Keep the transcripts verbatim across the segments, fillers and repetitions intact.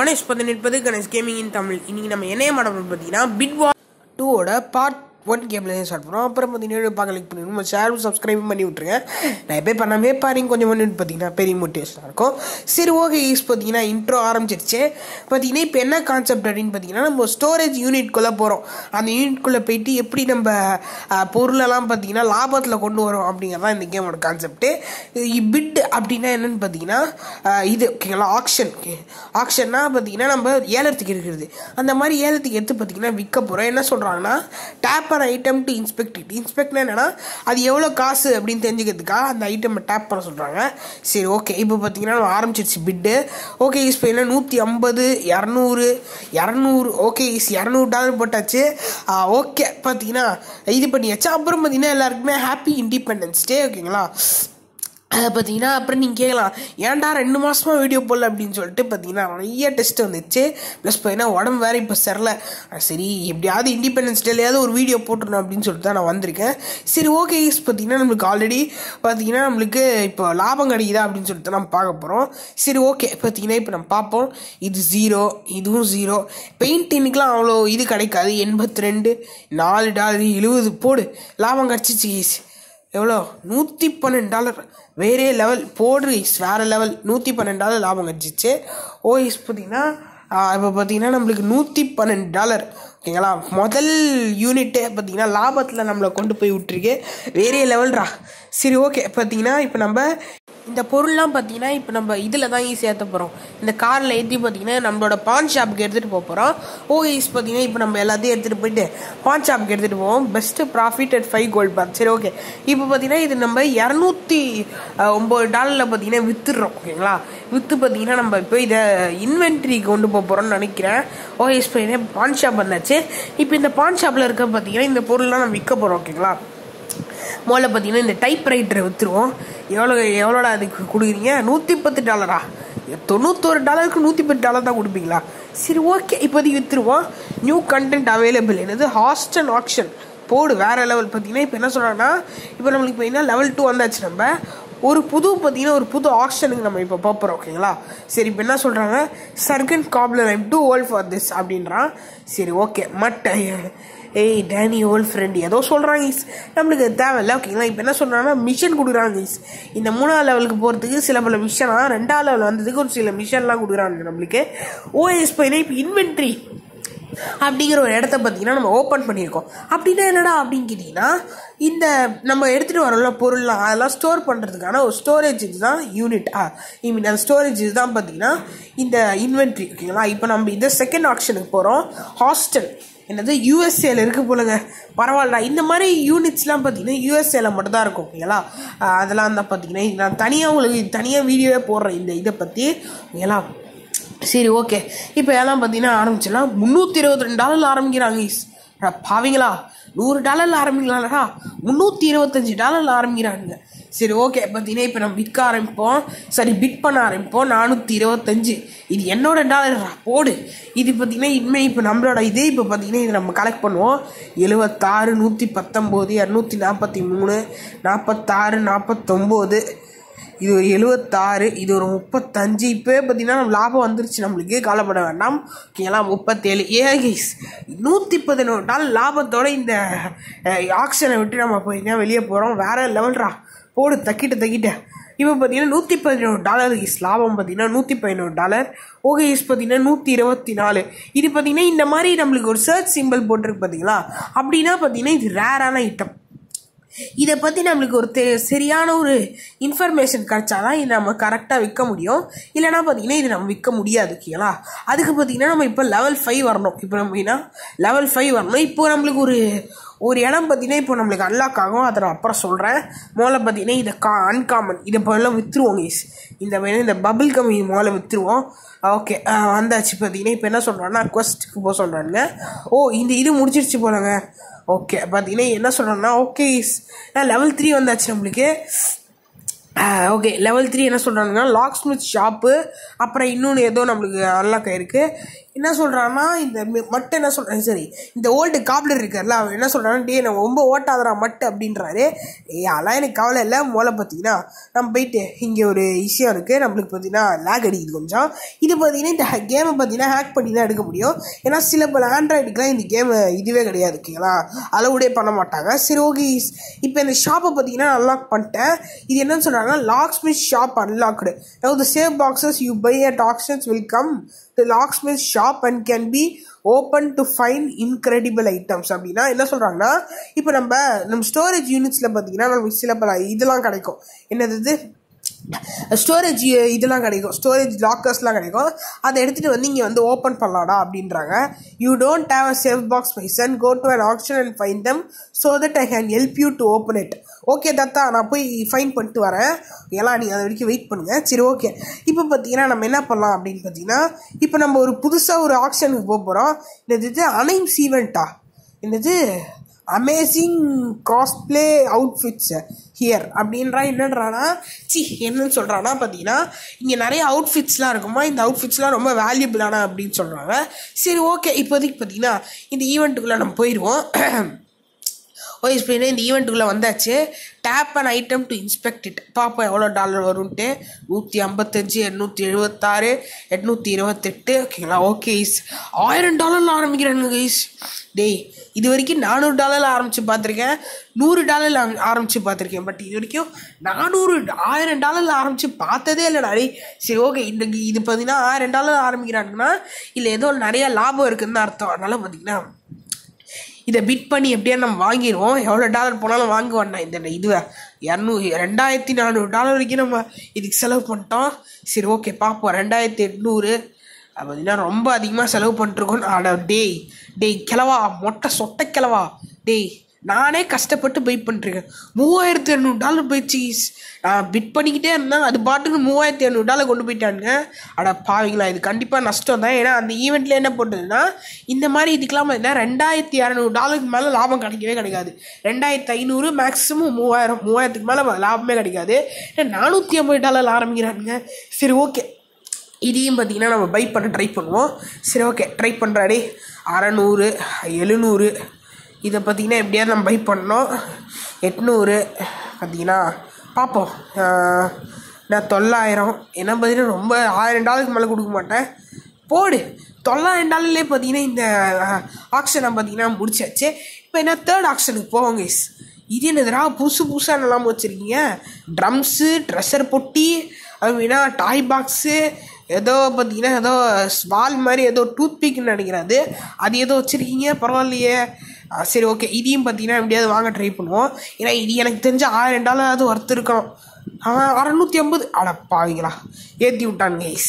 Ganesh பதினெட்டு Ganesh Gaming in Tamil. இன்னைக்கு நம்ம என்ன மாடல் பார்த்தீங்கன்னா பிட் வார் டூ ஓட பார்ட் ஒன் கேம்ல ஸ்டார்ட் பண்ணுறோம். அப்புறம் பார்த்தீங்கன்னா பார்க்க லைக் பண்ணி நம்ம ஷேர் சப்ஸ்கிரைப் பண்ணி விட்ருங்க. நான் எப்போ பண்ணாமே பாருங்க கொஞ்சம் பண்ணிட்டு பார்த்தீங்கன்னா பெரிய மோட்டிவேஷனாக இருக்கும். சரி ஓகே யூஸ் பார்த்தீங்கன்னா இன்ட்ரோ ஆரம்பிச்சிருச்சு. பார்த்தீங்கன்னா இப்போ என்ன கான்செப்ட் அப்படின்னு பார்த்தீங்கன்னா நம்ம ஸ்டோரேஜ் யூனிட்குள்ளே போகிறோம். அந்த யூனிட்குள்ளே போயிட்டு எப்படி நம்ம பொருளெல்லாம் பார்த்தீங்கன்னா லாபத்தில் கொண்டு வரோம் அப்படிங்கிறதான் இந்த கேமோட கான்செப்ட்டு. பிட் அப்படின்னா என்னென்னு பார்த்தீங்கன்னா இது ஓகேங்களா ஆக்ஷன். ஆக்ஷன்னா பார்த்தீங்கன்னா நம்ம ஏலத்துக்கு இருக்கிறது. அந்த மாதிரி ஏலத்துக்கு எடுத்து பார்த்தீங்கன்னா விற்க போகிறோம். என்ன சொல்கிறாங்கன்னா tap an item to inspect it. இன்ஸ்பெக்ட்னா என்னன்னா அது எவ்வளோ காசு அப்படின்னு தெரிஞ்சுக்கிறதுக்காக அந்த ஐட்டமை டேப் பண்ண சொல்கிறாங்க. சரி ஓகே இப்போ பார்த்தீங்கன்னா நம்ம ஆரம்பிச்சிருச்சு பிட்டு. ஓகே இப்போ என்ன நூற்றி ஐம்பது இரநூறு இரநூறு ஓகே இஸ் இரநூறு டாலர் போட்டாச்சு. ஓகே பார்த்தீங்கன்னா இது பண்ணியாச்சு. அப்புறம் பார்த்தீங்கன்னா எல்லாருக்குமே ஹாப்பி இண்டிபெண்டன்ஸ் டே ஓகேங்களா. அதை பார்த்தீங்கன்னா அப்புறம் நீங்கள் கேட்கலாம் ஏன்டா ரெண்டு மாதமாக வீடியோ போடல அப்படின்னு சொல்லிட்டு பார்த்தீங்கன்னா நிறைய டெஸ்ட் வந்துச்சு. ப்ளஸ் பார்த்தீங்கன்னா உடம்பு வேறு இப்போ சரில. சரி எப்படியாவது இண்டிபெண்டன்ஸ் டேலையாவது ஒரு வீடியோ போட்டுருணும் அப்படின்னு சொல்லிட்டு தான் நான் வந்திருக்கேன். சரி ஓகே யூஸ் பார்த்தீங்கன்னா நம்மளுக்கு ஆல்ரெடி பார்த்தீங்கன்னா நம்மளுக்கு இப்போ லாபம் கிடைக்குதா அப்படின்னு சொல்லிட்டு நம்ம பார்க்க போகிறோம். சரி ஓகே பார்த்தீங்கன்னா இப்போ நம்ம பார்ப்போம். இது ஜீரோ இதுவும் ஜீரோ. பெயிண்டினுக்கெலாம் அவ்வளோ இது கிடைக்காது. எண்பத்தி ரெண்டு நாலு டாலர் எழுபது போடு லாபம் கிடச்சிச்சு ஈஸ். எவ்வளோ நூற்றி பன்னெண்டு டாலர் வேறே லெவல் போடு இஸ் வேறு லெவல். நூற்றி பன்னெண்டு டாலர் லாபம் கிடச்சிச்சு. ஓ இஸ் பார்த்தீங்கன்னா இப்போ பார்த்தீங்கன்னா நம்மளுக்கு நூற்றி பன்னெண்டு டாலர் ஓகேங்களா. முதல் யூனிட்டே பார்த்தீங்கன்னா லாபத்தில் நம்மளை கொண்டு போய் விட்டுருக்கு. வேறே லெவல்ரா. சரி ஓகே பார்த்தீங்கன்னா இப்போ நம்ம இந்த பொருள்லாம் பார்த்தீங்கன்னா இப்போ நம்ம இதில் தான் ஈஸியாக ஏற்ற போகிறோம். இந்த காரில் ஏற்றி பார்த்தீங்கன்னா நம்மளோட பான் ஷாப்புக்கு எடுத்துகிட்டு போக போகிறோம். ஓ ஈஸ் பார்த்தீங்கன்னா இப்போ நம்ம எல்லாத்தையும் எடுத்துகிட்டு போயிட்டு பான் ஷாப்புக்கு எடுத்துகிட்டு போவோம். Best profit at five gold bar. சரி ஓகே இப்போ பார்த்தீங்கன்னா இது நம்ம இரநூத்தி ஒம்பது டாலரில் பார்த்தீங்கன்னா விற்றுடுறோம் ஓகேங்களா. விற்று பார்த்தீங்கன்னா நம்ம இப்போ இதை இன்வென்ட்ரி கொண்டு போக போகிறோம்னு நினைக்கிறேன். ஓ ஈஸ் பார்த்தீங்கன்னா பான் ஷாப் வந்தாச்சு. இப்போ இந்த பான் ஷாப்பில் இருக்க பார்த்தீங்கன்னா இந்த பொருள்லாம் நம்ம விற்க போகிறோம் ஓகேங்களா. முதல்ல பார்த்தீங்கன்னா இந்த டைப் ரைட்டரை விற்றுருவோம். எவ்வளோ எவ்வளோடா அதுக்கு கொடுக்குறீங்க? நூற்றி பத்து டாலரா? தொண்ணூத்தொரு டாலருக்கு நூற்றி பத்து டாலர் தான் கொடுப்பீங்களா? சரி ஓகே இப்போதைக்கு விற்றுருவோம். நியூ கண்டென்ட் அவைலபிள் என்னது ஹாஸ்டன் ஆக்ஷன் போடு வேறு லெவல். பார்த்தீங்கன்னா இப்போ என்ன சொல்கிறாங்கன்னா இப்போ நம்மளுக்கு பார்த்தீங்கன்னா லெவல் டூ வந்தாச்சு. நம்ம ஒரு புது பார்த்தீங்கன்னா ஒரு புது ஆப்ஷனுக்கு நம்ம இப்போ பார்ப்போம் ஓகேங்களா. சரி இப்போ என்ன சொல்கிறாங்க சர்கன் காப்லர் I'm too old for this அப்படின்றான். சரி ஓகே மட் ஏய் டேனி ஓல்ட் ஃப்ரெண்ட் ஏதோ சொல்கிறாங்க ஈஸ் நம்மளுக்கு தேவையில்லை ஓகேங்களா. இப்போ என்ன சொல்கிறாங்கன்னா மிஷன் கொடுக்குறாங்க ஈஸ். இந்த மூணாவது லெவலுக்கு போகிறதுக்கு சில பல மிஷனாக ரெண்டாவது லெவல் வந்ததுக்கு ஒரு சில மிஷன்லாம் கொடுக்குறாங்க நம்மளுக்கு. ஓஎஸ் இப்போ இப்போ இன்வென்ட்ரி அப்படிங்கிற ஒரு இடத்த பார்த்தீங்கன்னா நம்ம ஓப்பன் பண்ணியிருக்கோம். அப்படின்னா என்னடா அப்படின்னு கேட்டிங்கன்னா இந்த நம்ம எடுத்துகிட்டு வரோம்ல பொருள்லாம் அதெல்லாம் ஸ்டோர் பண்ணுறதுக்கான ஒரு ஸ்டோரேஜ் இதுதான் யூனிட். ஆ ஐ மீன் அந்த ஸ்டோரேஜ் இதுதான் பார்த்தீங்கன்னா இந்த இன்வென்ட்ரி ஓகேங்களா. இப்போ நம்ம இந்த செகண்ட் ஆப்ஷனுக்கு போகிறோம். ஹாஸ்டல் என்னது யூஎஸ்ஏல இருக்குது போலங்க. பரவாயில்ல இந்த மாதிரி யூனிட்ஸ்லாம் பார்த்தீங்கன்னா யூஎஸ்ஏல மட்டும் தான் இருக்கும் ஓகேங்களா. அதெல்லாம் தான் பார்த்தீங்கன்னா நான் தனியாக உங்களுக்கு தனியாக வீடியோவே போடுறேன் இந்த இதை பற்றி ஓகேங்களா. சரி ஓகே இப்போ எல்லாம் பார்த்தீங்கன்னா ஆரம்பிச்சிடலாம். முந்நூற்றி இருபத்தி ரெண்டு டாலரில் ஆரம்பிக்கிறாங்க பாவீங்களா. நூறு டாலரில் ஆரம்பிக்கலாம்லடா முந்நூற்றி இருபத்தஞ்சி டாலரில் ஆரம்பிக்கிறாங்க. சரி ஓகே பார்த்தீங்கன்னா இப்போ நம்ம விற்க ஆரம்பிப்போம். சரி பிட் பண்ண ஆரம்பிப்போம். நானூற்றி இருபத்தஞ்சு இது என்னோட டாலர் போடு. இது பார்த்தீங்கன்னா இனிமேல் இப்போ நம்மளோட இதே இப்போ பார்த்தீங்கன்னா இது நம்ம கலெக்ட் பண்ணுவோம். எழுபத்தாறு நூற்றி பத்தொம்போது இரநூத்தி நாற்பத்தி மூணு நாற்பத்தாறு நாற்பத்தொம்போது இது ஒரு எழுபத்தாறு இது ஒரு முப்பத்தஞ்சு. இப்போ பார்த்தீங்கன்னா நம்ம லாபம் வந்துருச்சு நம்மளுக்கு கவலைப்பட வேண்டாம் ஓகேங்களா. முப்பத்தேழு ஏகைஸ் நூற்றி பதினோரு டாலர் லாபத்தோட இந்த ஆக்ஷனை விட்டு நம்ம போய் வெளியே போகிறோம். வேறு லெவல்ரா போடு தக்கிட்ட தக்கிட்ட. இப்போ பார்த்தீங்கன்னா நூற்றி பதினோரு டாலர் இஸ் லாபம் பார்த்தீங்கன்னா நூற்றி பதினோரு டாலர். ஓகே இஸ் பார்த்தீங்கன்னா நூற்றி இருபத்தி நாலு. இது பார்த்தீங்கன்னா இந்த மாதிரி நம்மளுக்கு ஒரு சர்ச் சிம்பிள் போட்டிருக்கு பார்த்தீங்களா. அப்படின்னா பார்த்தீங்கன்னா இது ரேரான ஐட்டம். இதை பற்றி நம்மளுக்கு ஒரு தெ சரியான ஒரு இன்ஃபர்மேஷன் கிடச்சாதான் இது நம்ம கரெக்டாக விற்க முடியும். இல்லைனா பார்த்தீங்கன்னா இது நம்ம விற்க முடியாது ஓகேங்களா. அதுக்கு பார்த்தீங்கன்னா நம்ம இப்போ லெவல் ஃபைவ் வரணும். இப்போ நம்ம லெவல் ஃபைவ் வரணும். இப்போ நம்மளுக்கு ஒரு ஒரு இடம் பார்த்தீங்கன்னா இப்போ நம்மளுக்கு அன்லாக் ஆகும். அதை நான் அப்புறம் சொல்கிறேன். முதல்ல பார்த்தீங்கன்னா இதை கா அன்காமன் இதை போலாம் விற்றுருவோம் ஈஸ். இந்த வேணும் இந்த பபிள் கம் இது முதல்ல விற்றுருவோம். ஓகே வந்தாச்சு. பார்த்தீங்கன்னா இப்போ என்ன சொல்கிறாங்கன்னா குவஸ்ட்டுக்கு போக சொல்கிறாங்க. ஓ இந்த இது முடிச்சிருச்சு போலங்க. ஓகே பார்த்தீங்கன்னா என்ன சொல்கிறேன்னா ஓகே இஸ் லெவல் த்ரீ வந்தாச்சு நம்மளுக்கு. ஓகே லெவல் த்ரீ என்ன சொல்கிறாங்கன்னா லாக் ஸ்மித் ஷாப்பு அப்புறம் இன்னொன்று ஏதோ நம்மளுக்கு அன்லாக் ஆகிருக்கு. என்ன சொல்கிறான்னா இந்த மட்டை என்ன சொல்கிறேன் சரி இந்த ஓல்டு காப்லர் இருக்கார்ல அவன் என்ன சொல்கிறான்னா டே நம்ம ரொம்ப ஓட்டாதரா மட்டு அப்படின்றாரு. ஏ அதெல்லாம் எனக்கு கவலை இல்லை. முதல்ல பார்த்தீங்கன்னா நம்ம போயிட்டு இங்கே ஒரு விஷயம் இருக்குது, நம்மளுக்கு பார்த்தீங்கன்னா லேக் அடிக்குது கொஞ்சம். இது பார்த்தீங்கன்னா இந்த கேமை பார்த்தீங்கன்னா ஹேக் பண்ணி தான் எடுக்க முடியும். ஏன்னா சில பல ஆண்ட்ராய்டுக்குலாம் இந்த கேமு இதுவே கிடையாது ஓகேங்களா, அளவுடே பண்ண மாட்டாங்க. சரி ஓகே இப்போ இந்த ஷாப்பை பார்த்தீங்கன்னா அன்லாக் பண்ணிட்டேன். இது என்னன்னு சொல்கிறாங்கன்னா locksmith shop unlocked. Now the save boxes you buy at auctions will come to locksmith shop and can be open to find incredible items. அப்படின்னா என்ன சொல்கிறாங்கன்னா இப்போ நம்ம நம்ம ஸ்டோரேஜ் யூனிட்ஸில் பார்த்தீங்கன்னா நமக்கு சில பல இதெல்லாம் கிடைக்கும். என்னது ஸ்டோரேஜ் இதெல்லாம் கிடைக்கும், ஸ்டோரேஜ் லாக்கர்ஸ்லாம் கிடைக்கும். அதை எடுத்துகிட்டு வந்து இங்கே வந்து ஓப்பன் பண்ணலாடா அப்படின்றாங்க. You don't have a safe box my son, go to an auction and find them so that I can help you to open it. Okay தத்தா நான் போய் ஃபைன் பண்ணிட்டு வரேன், எல்லாம் நீங்கள் அது வரைக்கும் வெயிட் பண்ணுங்கள். சரி ஓகே இப்போ பார்த்தீங்கன்னா நம்ம என்ன பண்ணலாம் அப்படின்னு பார்த்தீங்கன்னா இப்போ நம்ம ஒரு புதுசாக ஒரு ஆக்ஷனுக்கு போக போகிறோம். என்னது அனைம்ஸ் ஈவெண்ட்டா, என்னது அமேசிங் காஸ்ட்பிளே அவுட்ஃபிட்ஸ் ஹியர் அப்படின்றா. என்னன்றானா சி என்னன்னு சொல்கிறான்னா பார்த்தீங்கன்னா இங்கே நிறைய அவுட்ஃபிட்ஸ்லாம் இருக்குமா, இந்த அவுட்ஃபிட்ஸ்லாம் ரொம்ப வேல்யூபிளானா அப்படின்னு சொல்கிறாங்க. சரி ஓகே இப்போதைக்கு பார்த்தீங்கன்னா இந்த ஈவெண்ட்டுக்குள்ளே நம்ம போயிடுவோம். ஓ இப்போ இந்த ஈவெண்ட்டுக்குள்ளே வந்தாச்சு. Tap and item to inspect it, பார்ப்போம் எவ்வளோ டாலர் வரும்ன்ட்டு. நூற்றி ஐம்பத்தஞ்சு எண்ணூற்றி எழுபத்தாறு எட்நூற்றி இருபத்தெட்டு ஓகேங்களா. ஓகே இஸ் ஆயிரம் டாலரில் ஆரம்பிக்கிறானுங்க கைஸ். டேய் இது வரைக்கும் நானூறு டாலரில் ஆரம்பித்து பார்த்துருக்கேன், நூறு டாலரில் ஆரம்பித்து பார்த்துருக்கேன், பட் இது வரைக்கும் நானூறு ஆயிரம் டாலரில் ஆரம்பித்து பார்த்ததே இல்லை நிறைய. சரி ஓகே இன்றைக்கி இது பார்த்தீங்கன்னா ஆயிரம் டாலர் ஆரம்பிக்கிறாங்கன்னா இல்லை ஏதோ நிறையா லாபம் இருக்குதுன்னு அர்த்தம். அதனால் பார்த்தீங்கன்னா இதை பிட் பண்ணி எப்படியா நம்ம வாங்கிடுவோம், எவ்வளோ டாலர் போனாலும் வாங்குவோம்ண்ணா. இந்த இதுவை இரநூ ரெண்டாயிரத்தி நானூறு டாலர் வரைக்கும் நம்ம இதுக்கு செலவு பண்ணிட்டோம். சரி ஓகே பார்ப்போம். ரெண்டாயிரத்தி எட்நூறு பார்த்தீங்கன்னா ரொம்ப அதிகமாக செலவு பண்ணிட்டுருக்கோம். ஆட டேய் டேய் கிளவா மொட்டை சொட்டை கிளவா டேய் நானே கஷ்டப்பட்டு பை பண்ணிருக்கேன். மூவாயிரத்தி இரநூறு டாலர் போயிடுச்சு. நான் பிட் பண்ணிக்கிட்டே இருந்தேன், அது பாட்டுக்கு மூவாயிரத்தி இரநூறு டாலர் கொண்டு போயிட்டானுங்க. அட பாவீங்களா இது கண்டிப்பாக நஷ்டம் தான். ஏன்னா அந்த ஈவெண்ட்டில் என்ன போட்டதுன்னா இந்த மாதிரி இதுக்கெல்லாம் பார்த்தீங்கன்னா ரெண்டாயிரத்தி இரநூறு டாலருக்கு மேலே லாபம் கிடைக்கவே கிடைக்காது. ரெண்டாயிரத்தி ஐநூறு மேக்ஸிமம் மூவாயிரம் மூவாயிரத்துக்கு மேலே லாபமே கிடைக்காது. நானூற்றி ஐம்பது டாலர் ஆரம்பிக்கிறானுங்க. சரி ஓகே இதையும் பார்த்தீங்கன்னா நம்ம பை பண்ண ட்ரை பண்ணுவோம். சரி ஓகே ட்ரை பண்ணுறாடி. அறநூறு எழுநூறு இதை பார்த்திங்கன்னா எப்படியாவது நம்ம பை பண்ணோம். எட்நூறு பார்த்திங்கன்னா பார்ப்போம். நான் தொள்ளாயிரம் என்ன பார்த்தீங்கன்னா ரொம்ப ஆயிரம் டாலருக்கு மேலே கொடுக்க மாட்டேன், போடு. தொள்ளாயிரம் டாலர்லேயே பார்த்தீங்கன்னா இந்த ஆக்ஷனை பார்த்தீங்கன்னா முடிச்சாச்சு. இப்போ என்ன தேர்ட் ஆக்ஷனுக்கு போவோம் கைஸ். இது என்னதுடா புதுசு புதுசாக நல்லாமல் வச்சுருக்கீங்க, ட்ரம்ஸு ட்ரெஷர் பொட்டி அப்படின்னா டாய் பாக்ஸு ஏதோ பார்த்தீங்கன்னா ஏதோ ஸ்வால் மாதிரி ஏதோ டூத் பிக்னு நினைக்கிறாது அது ஏதோ வச்சுருக்கீங்க, பரவாயில்லையே. சரி ஓகே இதையும் பார்த்தீங்கன்னா எப்படியாவது வாங்க ட்ரை பண்ணுவோம். ஏன்னா இது எனக்கு தெரிஞ்ச ஆயிரம் டாலராவது ஒர்த்து இருக்கணும். அறநூற்றி ஐம்பது அட பாவீங்களா ஏற்றி விட்டானுங்க கைஸ்.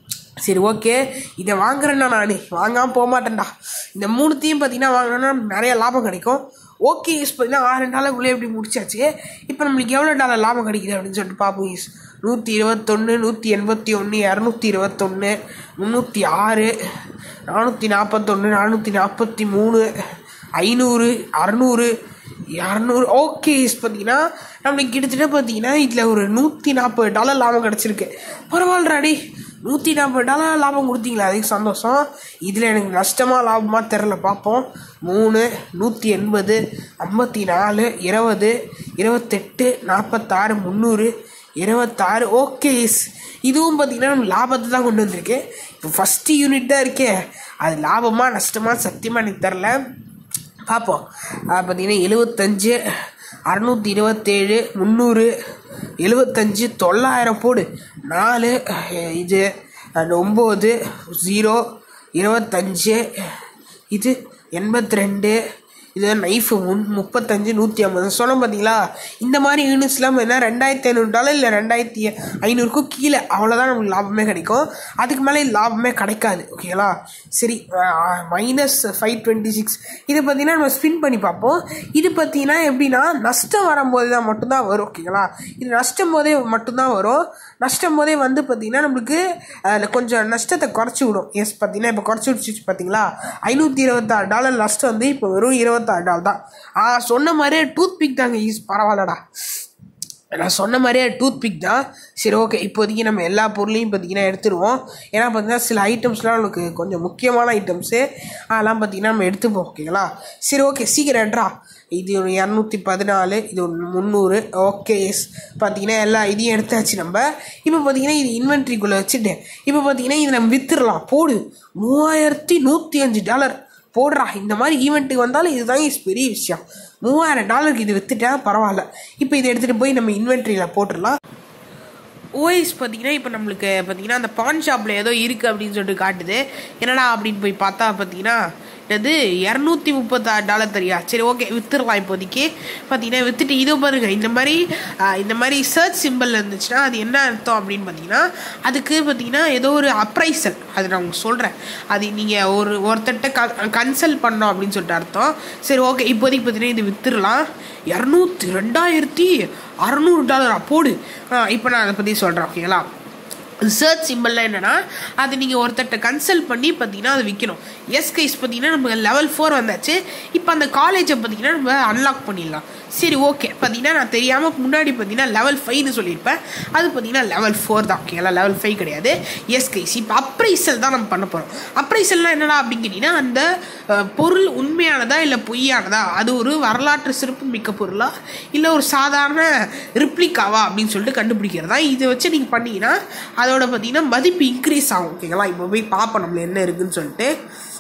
சரி ஓகே இதை வாங்குறேன்னா நான் வாங்காமல் போக மாட்டேன்டா. இந்த மூணுத்தையும் பார்த்தீங்கன்னா வாங்கினோன்னா நிறைய லாபம் கிடைக்கும். ஓகே யூஸ் பார்த்தீங்கன்னா ஆயிரம் டாலருக்குள்ளே எப்படி முடிச்சாச்சு. இப்போ நம்மளுக்கு எவ்வளோ டாலர் லாபம் கிடைக்குது அப்படின்னு சொல்லிட்டு பார்ப்போம் யூஸ். நூற்றி இருபத்தொன்று நூற்றி எண்பத்தி ஒன்று இரநூத்தி இருபத்தொன்று முந்நூற்றி ஆறு நானூற்றி நாற்பத்தொன்று நானூற்றி நாற்பத்தி மூணு ஐநூறு அறநூறு இரநூறு ஓகே பார்த்தீங்கன்னா நம்மளுக்கு கிட்டத்தட்ட பார்த்தீங்கன்னா இதில் ஒரு நூற்றி நாற்பது டாலர் லாபம் கிடச்சிருக்கு. பரவாயில்லடாடி நூற்றி நாற்பது டாலர் லாபம் கொடுத்தீங்களா, அதுக்கு சந்தோஷம். இதில் எனக்கு நஷ்டமாக லாபமாக தெரில பார்ப்போம். மூணு நூற்றி எண்பது ஐம்பத்தி நாலு இருபது இருபத்தெட்டு நாற்பத்தாறு முந்நூறு இருபத்தாறு ஓகே இதுவும் பார்த்திங்கன்னா நம்ம லாபத்தை தான் கொண்டு வந்திருக்கு. இப்போ ஃபஸ்ட்டு யூனிட் தான் இருக்கே, அது லாபமாக நஷ்டமாக சத்தியமாக எனக்கு தெரில, பார்ப்போம். பார்த்திங்கன்னா எழுபத்தஞ்சு அறநூற்றி இருபத்தேழு முந்நூறு எழுபத்தஞ்சு தொள்ளாயிரம் போடு நாலு இது ஒம்பது ஜீரோ இருபத்தஞ்சு இது எண்பத்தி ரெண்டு இது நைஃபு முன் முப்பத்தஞ்சு நூற்றி ஐம்பது சொன்னோம் பார்த்தீங்களா. இந்த மாதிரி யூனிட்ஸ்லாம் என்ன ரெண்டாயிரத்தி ஐநூறு டாலர் இல்லை ரெண்டாயிரத்தி ஐநூறுக்கும் கீழே அவ்வளோதான் நமக்கு லாபமே கிடைக்கும், அதுக்கு மேலே லாபமே கிடைக்காது ஓகேங்களா. சரி மைனஸ் ஃபைவ் டுவெண்ட்டி சிக்ஸ் இதை பார்த்தீங்கன்னா நம்ம ஸ்பின் பண்ணி பார்ப்போம். இது பார்த்தீங்கன்னா எப்படின்னா நஷ்டம் வரும்போது தான் மட்டும்தான் வரும் ஓகேங்களா. இது நஷ்டம் போதே மட்டும்தான் வரும். நஷ்டம் போதே வந்து பார்த்திங்கன்னா நம்மளுக்கு கொஞ்சம் நஷ்டத்தை குறைச்சி விடும். எஸ் பார்த்தீங்கன்னா இப்போ குறைச்சி விடுச்சு பார்த்தீங்களா. ஐநூற்றி இருபத்தாறு டாலர் நஷ்டம் வந்து இப்போ வெறும் இருபத்தாறு டாலர் தான். ஆ சொன்ன மாதிரியே டூத் பிக் தாங்க யூஸ் பரவாயில்லடா. நான் சொன்ன மாதிரியே டூத் பிக் தான். சரி ஓகே, இப்போதைக்கு நம்ம எல்லா பொருளையும் பார்த்திங்கன்னா எடுத்துருவோம். ஏன்னா பார்த்தீங்கன்னா சில ஐட்டம்ஸ்லாம் நம்மளுக்கு கொஞ்சம் முக்கியமான ஐட்டம்ஸு, அதெல்லாம் பார்த்திங்கன்னா நம்ம எடுத்துப்போம். ஓகேங்களா? சரி ஓகே, சீக்கிரம் எடுறா. இது ஒரு இரநூத்தி பதினாலு, இது ஒரு முந்நூறு. ஓகே எஸ், பார்த்தீங்கன்னா எல்லா இதையும் எடுத்தாச்சு நம்ம. இப்போ பார்த்தீங்கன்னா இது இன்வென்ட்ரிக்குள்ளே வச்சுட்டு இப்போ பார்த்தீங்கன்னா இது நம்ம விற்றுடலாம். போடு, மூவாயிரத்தி நூற்றி அஞ்சு டாலர் போடுறா. இந்த மாதிரி ஈவெண்ட்டுக்கு வந்தாலும் இதுதான் பெரிய விஷயம். மூவாயிரம் டாலருக்கு இது விற்றுட்டேன், பரவாயில்ல. இப்போ இதை எடுத்துகிட்டு போய் நம்ம இன்வென்ட்ரியில் போட்டுடலாம். ஓஎஸ் பார்த்தீங்கன்னா இப்போ நம்மளுக்கு பார்த்தீங்கன்னா அந்த பான் ஷாப்பில் ஏதோ இருக்குது அப்படின்னு சொல்லிட்டு காட்டுது. என்னடா அப்படின்னு போய் பார்த்தா பார்த்தீங்கன்னா இது இரநூத்தி முப்பத்தாறு டாலர் தெரியா. சரி ஓகே, விற்றுடலாம் இப்போதைக்கு. பார்த்தீங்கன்னா விற்றுட்டு இதோ பாருங்கள், இந்த மாதிரி இந்த மாதிரி சர்ச் சிம்பிள் இருந்துச்சுன்னா அது என்ன அர்த்தம் அப்படின்னு பார்த்தீங்கன்னா அதுக்கு பார்த்தீங்கன்னா ஏதோ ஒரு அப்ரைசல், அது நான் உங்களுக்கு சொல்கிறேன். அது நீங்கள் ஒரு ஒருத்தட்ட க கன்சல்ட் பண்ணோம் அப்படின்னு சொல்லிட்டு அர்த்தம். சரி ஓகே, இப்போதைக்கு பார்த்தீங்கன்னா இது விற்றுடலாம். இரநூத்தி ரெண்டாயிரத்தி அறநூறு டாலரா போடு. இப்போ நான் அதை பற்றி சொல்கிறேன். ஓகேங்களா? சர்ச் சிம்பிள்லாம் என்னென்னா அது நீங்கள் ஒருத்தட்ட கன்சல்ட் பண்ணி பார்த்தீங்கன்னா அது விற்கணும். எஸ் கைஸ், பார்த்தீங்கன்னா நம்ம லெவல் ஃபோர் வந்தாச்சு. இப்போ அந்த காலேஜை பார்த்தீங்கன்னா நம்ம அன்லாக் பண்ணிடலாம். சரி ஓகே, பார்த்தீங்கன்னா நான் தெரியாமல் முன்னாடி பார்த்தீங்கன்னா லெவல் ஃபைவ்னு சொல்லியிருப்பேன். அது பார்த்தீங்கன்னா லெவல் ஃபோர் தான். ஓகேங்களா? லெவல் ஃபைவ் கிடையாது. எஸ் கைஸ், இப்போ அப்ரைசல் தான் நம்ம பண்ண போகிறோம். அப்ரைசல்னால் என்னடா அப்படின்னு கேட்டிங்கன்னா அந்த பொருள் உண்மையானதா இல்லை பொய்யானதா, அது ஒரு வரலாற்று சிறப்பு மிக்க பொருளா இல்லை ஒரு சாதாரண ரிப்ளிகாவா அப்படின்னு சொல்லிட்டு கண்டுபிடிக்கிறதா. இதை வச்சு நீங்கள் பண்ணிங்கன்னா அதோட பார்த்தீங்கன்னா மதிப்பு இன்க்ரீஸ் ஆகும். ஓகேங்களா? இப்போ போய் பார்ப்போம் நம்மள என்ன இருக்குதுன்னு சொல்லிட்டு.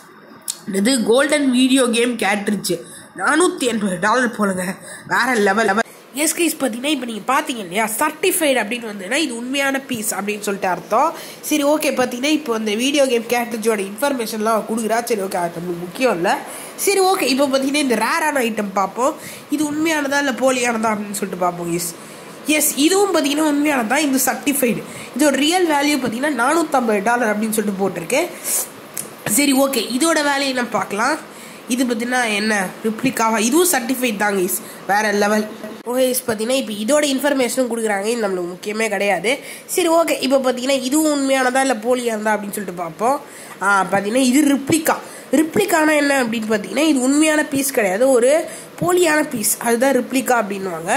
இது கோல்டன் வீடியோ கேம் கேட்ரிட்ஜ் நானூற்றி எண்பது டாலர் போலுங்க, வேற லெவல் லெவல். எஸ் கைஸ், பார்த்தீங்கன்னா இப்போ நீங்கள் பார்த்தீங்க இல்லையா, சர்டிஃபைடு அப்படின்னு வந்ததுன்னா இது உண்மையான பீஸ் அப்படின்னு சொல்லிட்டு அர்த்தம். சரி ஓகே, பார்த்தீங்கன்னா இப்போ அந்த வீடியோ கேம் கேட்ரிட்ஜோட இன்ஃபர்மேஷன்லாம் கொடுக்குறா. சரி ஓகே, அது நம்மளுக்கு முக்கியம் இல்லை. சரி ஓகே, இப்போ பார்த்தீங்கன்னா இந்த ரேரான ஐட்டம் பார்ப்போம். இது உண்மையானதா இல்லை போலியானதா அப்படின்னு சொல்லிட்டு பார்ப்போம். எஸ் எஸ் இதுவும் பார்த்தீங்கன்னா உண்மையானது தான். இது சர்டிஃபைடு. இதோட ரியல் வேல்யூ பார்த்தீங்கன்னா நானூற்றம்பது டாலர் அப்படின்னு சொல்லிட்டு போட்டிருக்கேன். சரி ஓகே, இதோட வேல்யூ நம்ம பார்க்கலாம். இது பார்த்தீங்கன்னா என்ன ரிப்ளிகாவா, இதுவும் சர்டிஃபைட் தாங்க இஸ், வேறு லெவல். ஓஎஸ் பார்த்தீங்கன்னா இப்போ இதோட இன்ஃபர்மேஷனும் கொடுக்குறாங்க. இது நம்மளுக்கு முக்கியமே கிடையாது. சரி ஓகே, இப்போ பார்த்தீங்கன்னா இதுவும் உண்மையானதா இல்லை போலியானதா அப்படின்னு சொல்லிட்டு பார்ப்போம். பார்த்தீங்கன்னா இது ரிப்ளிகா. ரிப்ளிகானா என்ன அப்படின்னு பார்த்தீங்கன்னா இது உண்மையான பீஸ் கிடையாது, ஒரு போலியான பீஸ், அதுதான் ரிப்ளிகா அப்படின்வாங்க.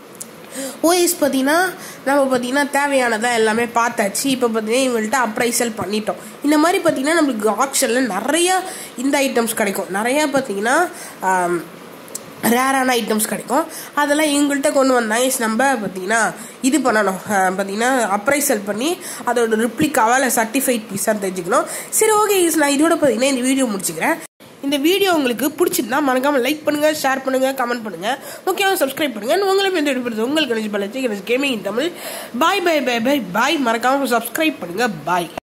ஓஎஸ் பார்த்தீங்கன்னா நம்ம பார்த்தீங்கன்னா தேவையானதாக எல்லாமே பார்த்தாச்சு. இப்போ பார்த்தீங்கன்னா இவங்கள்ட்ட அப்ரைசல் பண்ணிட்டோம். இந்த மாதிரி பார்த்தீங்கன்னா நம்மளுக்கு ஆக்ஷனில் நிறையா இந்த ஐட்டம்ஸ் கிடைக்கும். நிறையா பார்த்தீங்கன்னா ரேரான ஐட்டம்ஸ் கிடைக்கும். அதெல்லாம் இவங்கள்ட்ட கொண்டு வந்தாங்க. நம்ம பார்த்தீங்கன்னா இது பண்ணணும், பார்த்தீங்கன்னா அப்ரைசல் பண்ணி அதோட ரிப்ளிகாவா இல்லை சர்டிஃபைட் பீஸாக தெரிஞ்சுக்கணும். சரி ஓகே, நான் இதோட பார்த்தீங்கன்னா இந்த வீடியோ முடிச்சுக்கிறேன். இந்த வீடியோ உங்களுக்கு பிடிச்சிருந்தா மறக்காமல் லைக் பண்ணுங்கள், ஷேர் பண்ணுங்கள், கமெண்ட் பண்ணுங்கள், முக்கியமாக சப்ஸ்கிரைப் பண்ணுங்கள். உங்களுக்கு எந்த வீடியோ உங்களுக்கு Ganesh Balaji, Ganesh gaming in Tamil. Bye bye bye bye bye. மறக்காமல் சப்ஸ்கிரைப் பண்ணுங்கள். பாய்.